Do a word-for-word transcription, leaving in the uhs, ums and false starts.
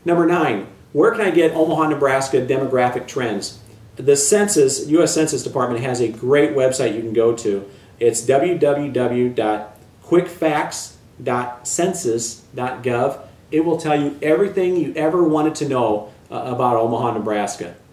Number nine, where can I get Omaha, Nebraska demographic trends? The Census, U S Census Department has a great website you can go to. It's w w w dot quick facts dot census dot gov. It will tell you everything you ever wanted to know uh, about Omaha, Nebraska.